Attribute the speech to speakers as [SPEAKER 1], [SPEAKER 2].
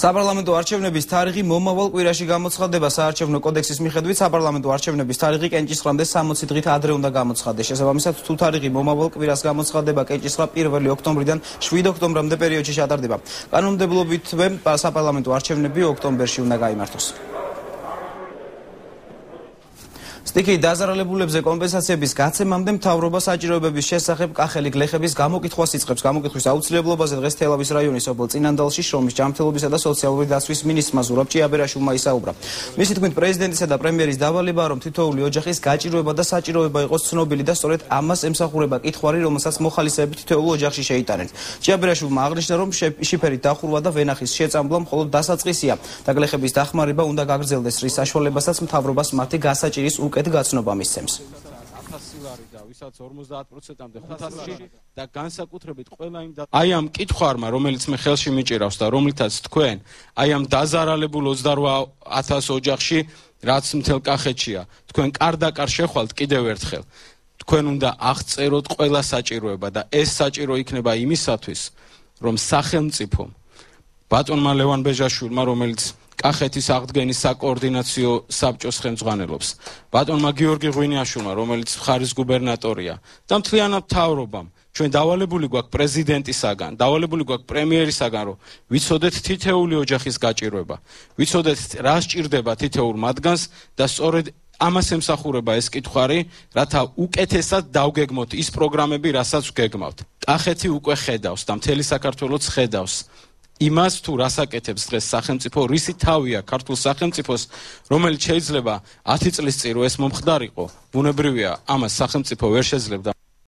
[SPEAKER 1] საპარლამენტო არჩევნების თარიღი მომავალ კვირაში გამოცხადდება. საარჩევნო კოდექსის მიხედვით საპარლამენტო არჩევნების თარიღი კენჭისყრამდე 60 დღით ადრე უნდა გამოცხადდეს. შესაბამისად, თუ თარიღი მომავალ კვირას გამოცხადდება, კენჭისყრა 1 ოქტომბრიდან 7 ოქტომბრამდე პერიოდში ჩატარდება. კანონმდებლობითვე საპარლამენტო არჩევნები ოქტომბერში უნდა გაიმართოს. სტიქიით დაზარალებულებზე კომპენსაციების გაცემამდე მთავრობა საჭიროებების შესახებ კახელი გლეხების გამოკითხვას იწყებს. გამოკითხვის აუცილებლობაზე დღეს თელავის რაიონის სოფელ წინანდალში შრომის ჯანმრთელობისა და სოციალური დაცვის მინისტრმა ზურაბ ჭიაბერაშვილმა ისაუბრა. მისი თქმით, პრეზიდენტისა და პრემიერის დავალებაა, რომ თითოეული ოჯახის გაჭიროება და საჭიროება იყოს ცნობილი და სწორედ ამას ემსახურება კითხვარი, რომელსაც მოხალისეები თითოეულ ოჯახში შეიტანენ. ჭიაბერაშვილმა აღნიშნა, რომ შიფერით დახურვა და ვენახის შეწამბლა მხოლოდ დასაწყისია და გლეხების დახმარება უნდა გაგრძელდეს, რის საშუალებასაც მთავრობას მათი გასაჭირის გაცნობა მისცემს.
[SPEAKER 2] ვისაც 50%-მდე 500-ში და განსაკუთრებით ყველა იმ აი ამ კითხვარმა, რომელიც მე ხელში მიჭირავს და რომლითაც თქვენ აი ამ დაზარალებულ 28,000 ოჯახში, რაც მთელ კახეთშია, თქვენ კარდაკარ შეხვალთ კიდევ ერთხელ. თქვენ უნდა აღწეროთ ყველა საჭიროება და ეს საჭირო იქნება იმისათვის, რომ სახელმწიფო ბატონმა ლევან ბეჟაშვილმა, რომელიც კახეთის აღდგენის საკოორდინაციო საბჭოს ხელმძღვანელობს, ბატონმა გიორგი ღვინიაშვილმა, რომელიც მხარის გუბერნატორია და მთლიანად მთავრობამ, ჩვენ დავალებული გვაქვს პრეზიდენტისაგან, დავალებული გვაქვს პრემიერისაგან, რომ ვიცოდეთ თითეული ოჯახის გაჭირვება, ვიცოდეთ რა სჭირდება თითოეულ მათგანს და სწორედ ამას ემსახურება ეს კითხვარი, რათა უკეთესად დავგეგმოთ ის პროგრამები, რასაც ვგეგმავთ. კახეთი უკვე ხედავს და მთელი საქართველოც ხედავს იმას, თუ რას აკეთებს დღეს სახელმწიფო, რისი თავია ქართულ სახელმწიფოს, რომელიც შეიძლება 10 წლის წინ ეს მომხდარიყო, ბუნებრივია, ამას სახელმწიფო ვერ შეძლებდა.